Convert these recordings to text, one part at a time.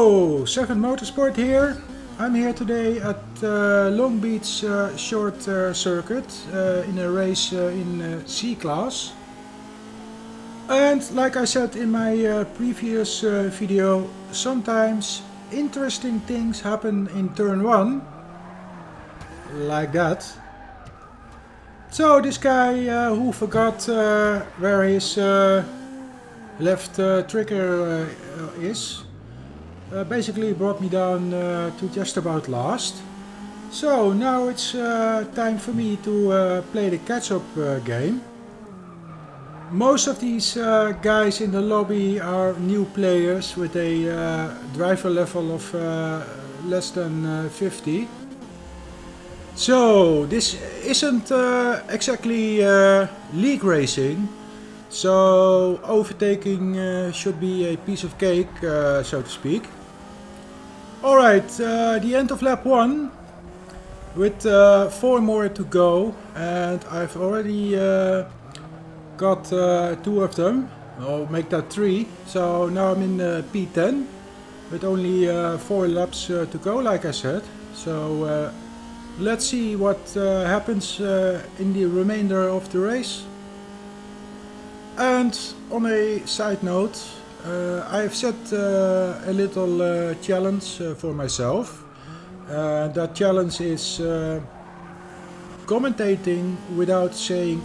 Hello, Seven Motorsport here. I'm here today at Long Beach Short Circuit in a race in C-Class. And like I said in my previous video, sometimes interesting things happen in turn 1, like that. So this guy who forgot where his left trigger is, basically brought me down to just about last. So now it's time for me to play the catch-up game. Most of these guys in the lobby are new players with a driver level of less than 50. So this isn't exactly league racing, so overtaking should be a piece of cake, so to speak. Alright, the end of lap 1 with 4 more to go, and I've already got 2 of them. I'll make that 3, so now I'm in P10 with only 4 laps to go, like I said. So let's see what happens in the remainder of the race. And on a side note, I've set a little challenge for myself. That challenge is commentating without saying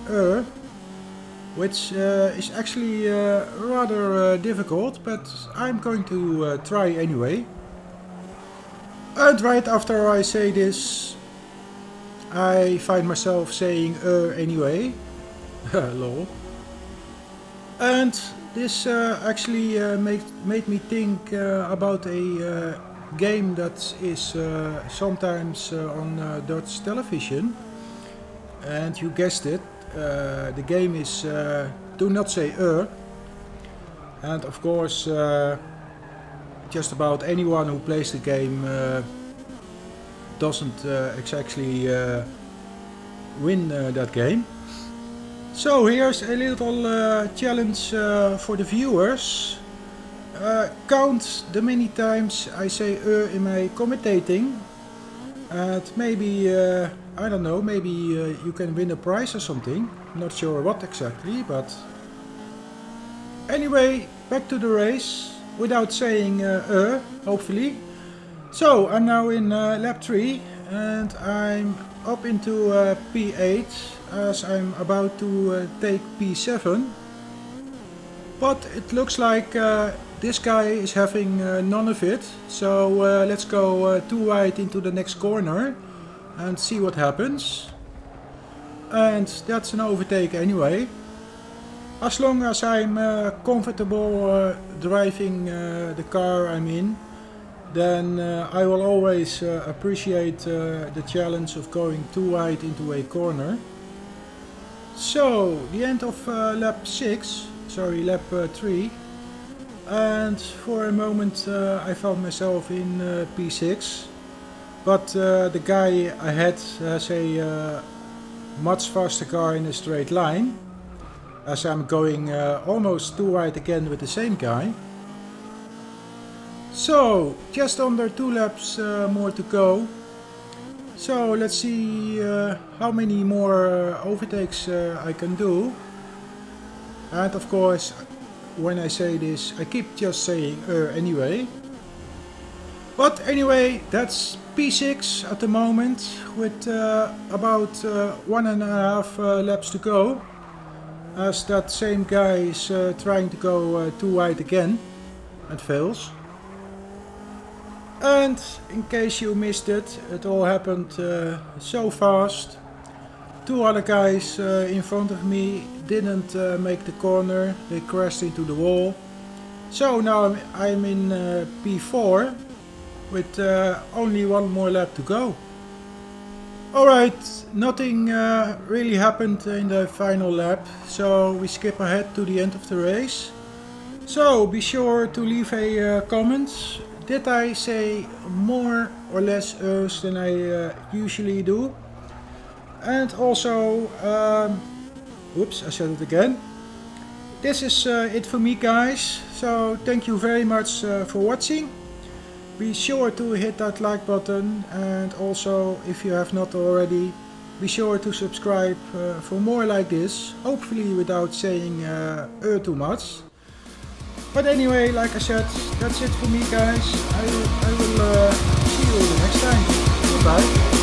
which is actually rather difficult, but I'm going to try anyway. And right after I say this, I find myself saying anyway. Lol. And this actually made me think about a game that is sometimes on Dutch television. And you guessed it, the game is Do Not Say And of course, just about anyone who plays the game doesn't exactly win that game. So here's a little challenge for the viewers. Count the many times I say in my commentating, and maybe, I don't know, maybe you can win a prize or something. Not sure what exactly, but anyway, back to the race without saying hopefully. So I'm now in lap 3 and I'm up into P8 as I'm about to take P7. But it looks like this guy is having none of it. So let's go too wide into the next corner and see what happens. And that's an overtake anyway. As long as I'm comfortable driving the car I'm in, then I will always appreciate the challenge of going too wide into a corner. So, the end of lap 3, and for a moment I found myself in P6, but the guy ahead has a much faster car in a straight line, as I'm going almost too wide again with the same guy. So, just under 2 laps more to go. So, let's see how many more overtakes I can do. And of course, when I say this, I keep just saying anyway. But anyway, that's P6 at the moment, with about 1.5 laps to go. As that same guy is trying to go too wide again and fails. And in case you missed it, it all happened so fast. 2 other guys in front of me didn't make the corner, they crashed into the wall. So now I'm in P4 with only 1 more lap to go. Alright, nothing really happened in the final lap, so we skip ahead to the end of the race. So be sure to leave a comment. Did I say more or less than I usually do? And also, whoops, I said it again. This is it for me, guys. So thank you very much for watching. be sure to hit that like button, and also if you have not already, be sure to subscribe for more like this, hopefully without saying too much. But anyway, like I said, that's it for me guys. I will see you next time. Goodbye.